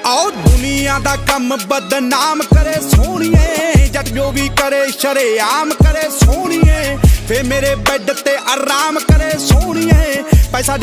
आओ दुनिया दा कम बदनाम करे सोहणीए, जट जो भी करे शरेआम करे सोहणीए, फिर मेरे बेड ते आराम करे सोहणीए। पैसा